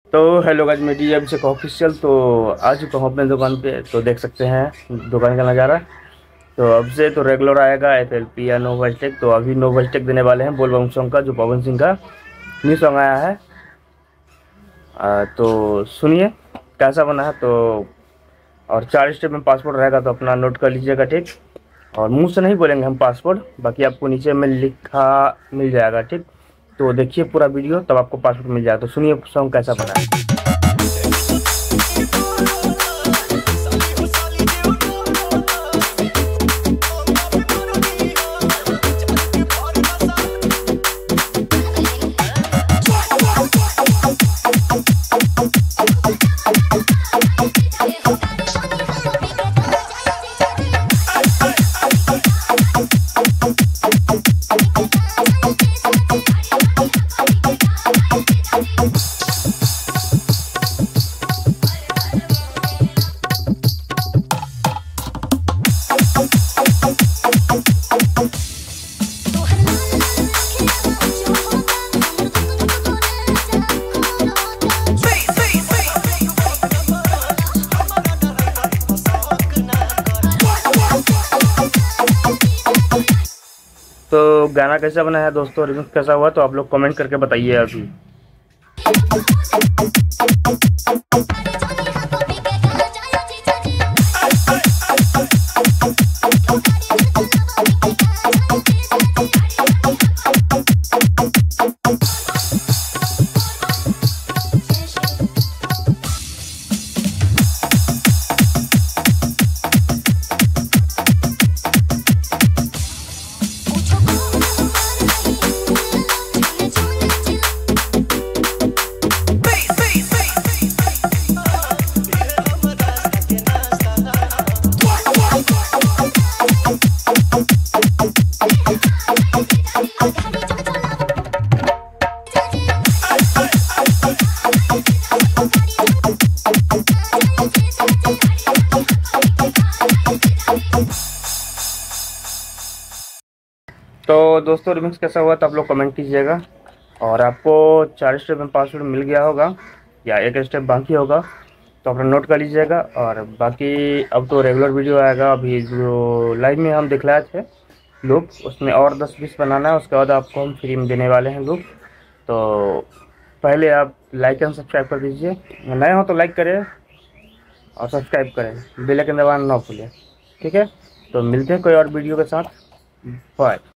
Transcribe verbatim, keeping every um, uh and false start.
तो hello guys, मैं D Abhishek official. तो आ चुका हूँ अपने दुकान पे। तो देख सकते हैं दुकान का नज़ारा। तो अब से तो रेगुलर आएगा एफ एल पी या नो वोल्टेक। तो अभी नो वोल्टेक देने वाले हैं बोल बम सॉन्ग का, जो पवन सिंह का न्यू सॉन्ग आया है। आ, तो सुनिए कैसा बना है। तो और चार स्टेप में पासपोर्ट रहेगा, तो अपना नोट कर लीजिएगा, ठीक। और मुंह से नहीं बोलेंगे हम पासपोर्ट, बाकी आपको नीचे में लिखा मिल जाएगा, ठीक। तो देखिए पूरा वीडियो, तब आपको पासपोर्ट मिल जाएगा। तो सुनिए सॉन्ग कैसा बना है। तो गाना कैसा बना है दोस्तों, रिमिक्स कैसा हुआ, तो आप लोग कमेंट करके बताइए अभी। तो दोस्तों रिमिक्स कैसा हुआ, तो आप लोग कमेंट कीजिएगा। और आपको चार स्टेप में पासवर्ड मिल गया होगा या एक स्टेप बाकी होगा, तो अपना नोट कर लीजिएगा। और बाकी अब तो रेगुलर वीडियो आएगा। अभी जो लाइव में हम दिखलाए थे लोग, उसमें और दस बीस बनाना है, उसके बाद आपको हम फ्री में देने वाले हैं लोग। तो पहले आप लाइक एंड सब्सक्राइब कर दीजिए, नए हो तो लाइक करें और सब्सक्राइब करें, बेल आइकन दबाना ना भूलें, ठीक है। तो मिलते हैं कोई और वीडियो के साथ। बाय।